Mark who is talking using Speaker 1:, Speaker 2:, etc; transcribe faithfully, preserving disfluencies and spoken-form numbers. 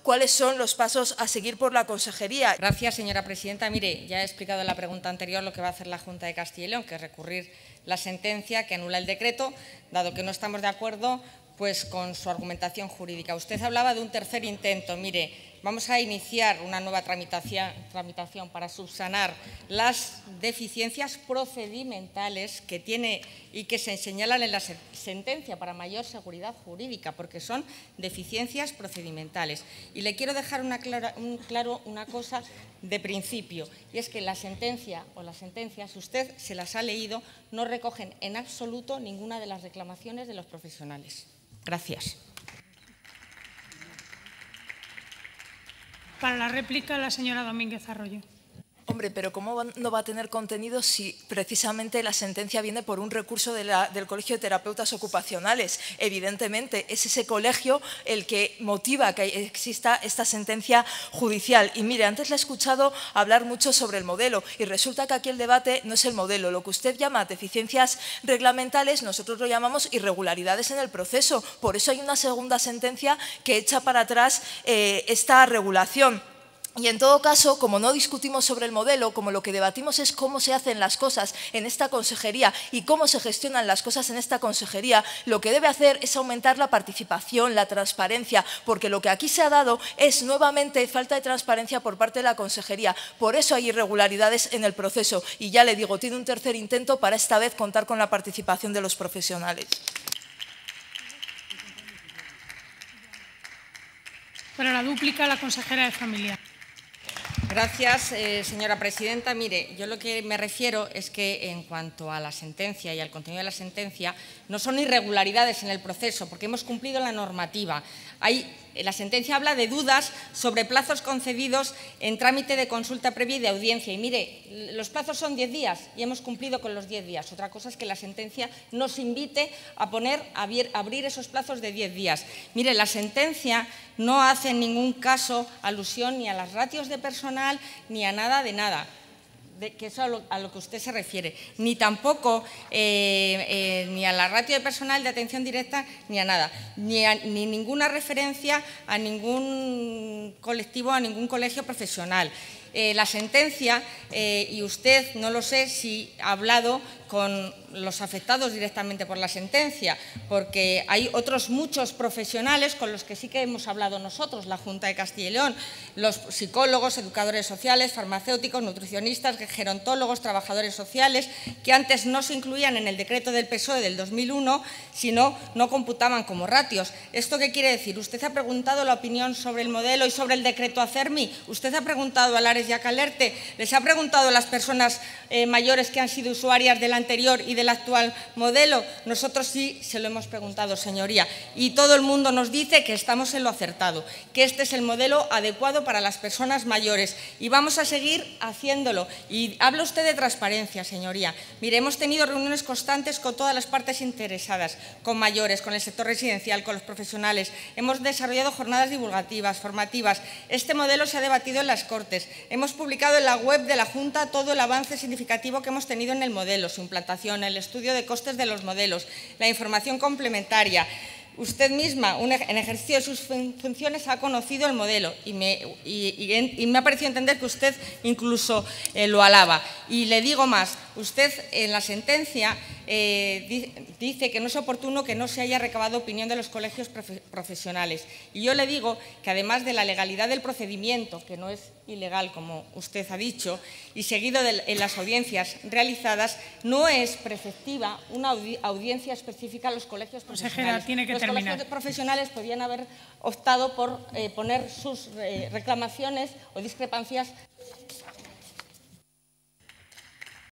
Speaker 1: cuáles son los pasos a seguir por la Consejería.
Speaker 2: Gracias, señora presidenta. Mire, ya he explicado en la pregunta anterior lo que va a hacer la Junta de Castilla y León, que es recurrir la sentencia que anula el decreto, dado que no estamos de acuerdo pues, con su argumentación jurídica. Usted hablaba de un tercer intento. Mire, vamos a iniciar una nueva tramitación, tramitación para subsanar las deficiencias procedimentales que tiene y que se señalan en la sentencia para mayor seguridad jurídica, porque son deficiencias procedimentales. Y le quiero dejar una clara, un, claro una cosa de principio, y es que la sentencia o las sentencias, si usted se las ha leído, no recogen en absoluto ninguna de las reclamaciones de los profesionales. Gracias.
Speaker 3: Para la réplica, la señora Domínguez Arroyo.
Speaker 1: Hombre, pero ¿cómo no va a tener contenido si precisamente la sentencia viene por un recurso de la, del Colegio de Terapeutas Ocupacionales? Evidentemente, es ese colegio el que motiva que exista esta sentencia judicial. Y mire, antes le he escuchado hablar mucho sobre el modelo y resulta que aquí el debate no es el modelo. Lo que usted llama deficiencias reglamentales, nosotros lo llamamos irregularidades en el proceso. Por eso hay una segunda sentencia que echa para atrás eh, esta regulación. Y en todo caso, como no discutimos sobre el modelo, como lo que debatimos es cómo se hacen las cosas en esta consejería y cómo se gestionan las cosas en esta consejería, lo que debe hacer es aumentar la participación, la transparencia, porque lo que aquí se ha dado es nuevamente falta de transparencia por parte de la consejería. Por eso hay irregularidades en el proceso. Y ya le digo, tiene un tercer intento para esta vez contar con la participación de los profesionales.
Speaker 3: Para la dúplica, la consejera de Familia.
Speaker 2: Gracias, eh, señora presidenta. Mire, yo lo que me refiero es que en cuanto a la sentencia y al contenido de la sentencia, no son irregularidades en el proceso, porque hemos cumplido la normativa. Hay, la sentencia habla de dudas sobre plazos concedidos en trámite de consulta previa y de audiencia. Y mire, los plazos son diez días y hemos cumplido con los diez días. Otra cosa es que la sentencia nos invite a poner, a abrir esos plazos de diez días. Mire, la sentencia no hace en ningún caso alusión ni a las ratios de personal ni a nada de nada, de, que es a lo, a lo que usted se refiere, ni tampoco eh, eh, ni a la ratio de personal de atención directa ni a nada, ni, a, ni ninguna referencia a ningún colectivo, a ningún colegio profesional. Eh, la sentencia, eh, y usted no lo sé si ha hablado con los afectados directamente por la sentencia, porque hay otros muchos profesionales con los que sí que hemos hablado nosotros, la Junta de Castilla y León, los psicólogos, educadores sociales, farmacéuticos, nutricionistas, gerontólogos, trabajadores sociales, que antes no se incluían en el decreto del P S O E del dos mil uno, sino no computaban como ratios. ¿Esto qué quiere decir? Usted ha preguntado la opinión sobre el modelo y sobre el decreto ACERMI, usted ha preguntado a Lares y a Calerte, les ha preguntado a las personas eh, mayores que han sido usuarias del anterior y del actual modelo. Nosotros sí se lo hemos preguntado, señoría, y todo el mundo nos dice que estamos en lo acertado, que este es el modelo adecuado para las personas mayores y vamos a seguir haciéndolo. Y habla usted de transparencia, señoría. Mire, hemos tenido reuniones constantes con todas las partes interesadas, con mayores, con el sector residencial, con los profesionales. Hemos desarrollado jornadas divulgativas, formativas. Este modelo se ha debatido en las Cortes. Hemos publicado en la web de la Junta todo el avance significativo que hemos tenido en el modelo, su implantación, el estudio de costes de los modelos, la información complementaria. Usted misma, en ejercicio de sus funciones, ha conocido el modelo y me, y, y, y me ha parecido entender que usted incluso eh, lo alaba. Y le digo más, usted en la sentencia eh, dice que no es oportuno que no se haya recabado opinión de los colegios profe profesionales. Y yo le digo que además de la legalidad del procedimiento, que no es ilegal, como usted ha dicho, y seguido de, en las audiencias realizadas, no es preceptiva una audi audiencia específica a los colegios profesionales.
Speaker 3: Consejera, tiene que
Speaker 2: los
Speaker 3: terminar.
Speaker 2: colegios profesionales podían haber optado por eh, poner sus eh, reclamaciones o discrepancias